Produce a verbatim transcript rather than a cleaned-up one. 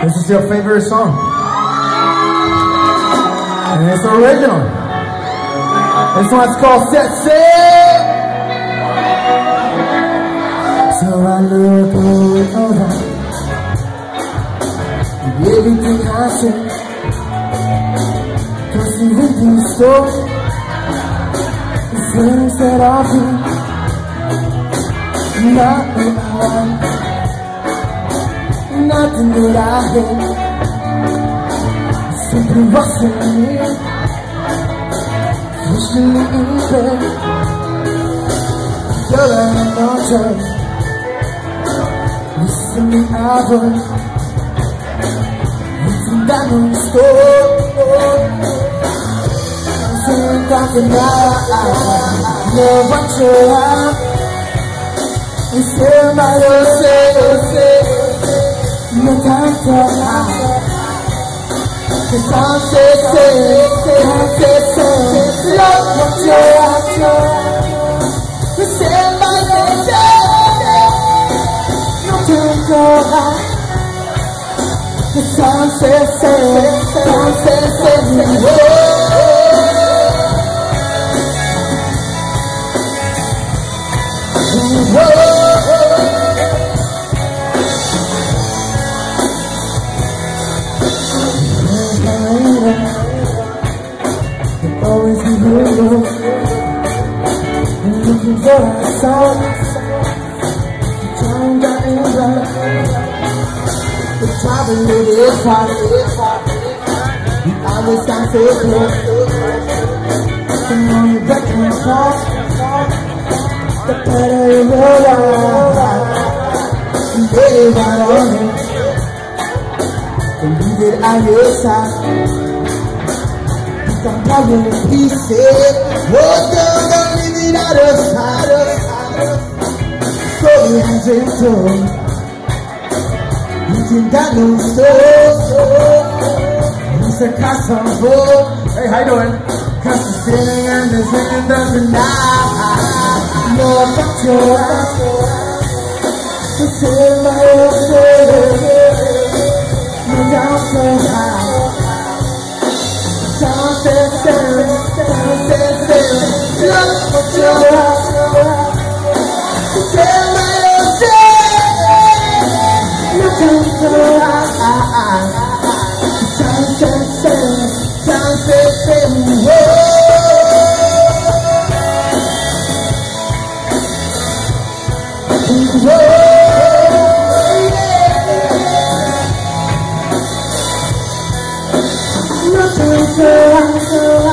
This is your favorite song. And it's original. This one's called Sexy. So I look over everything I said. Cause everything stole the things that I feel. Nothing I want, nothing that I hate. Simply rushing in, pushing me in bed. Girl, I'm not sure. Listen me out, listen down on the store. Listen talking now, love what you have. It's my say, no time for now. Cause I'm say, I'm say, love what you have. It's my say, no time for now. Cause I'm say, I'm say, whoa. Whoa. Always be real, and looking for a song. Time got in right. The travel is hard. You always got to close. Come on, you back and forth. The better you roll out. You lay right on it, and leave it at your side. I'm falling in pieces. Oh, girl, don't leave it out of sight. Slowly hands into you got no soul. It's a custom boat. Hey, how you doing? Cause the feeling and the second doesn't die. No, fuck your ass. It's in my own soul. No down so high. Sound says, sound says, look what you have. Tell my own say, you can't go high. Sound says, sound says, whoa. Whoa. So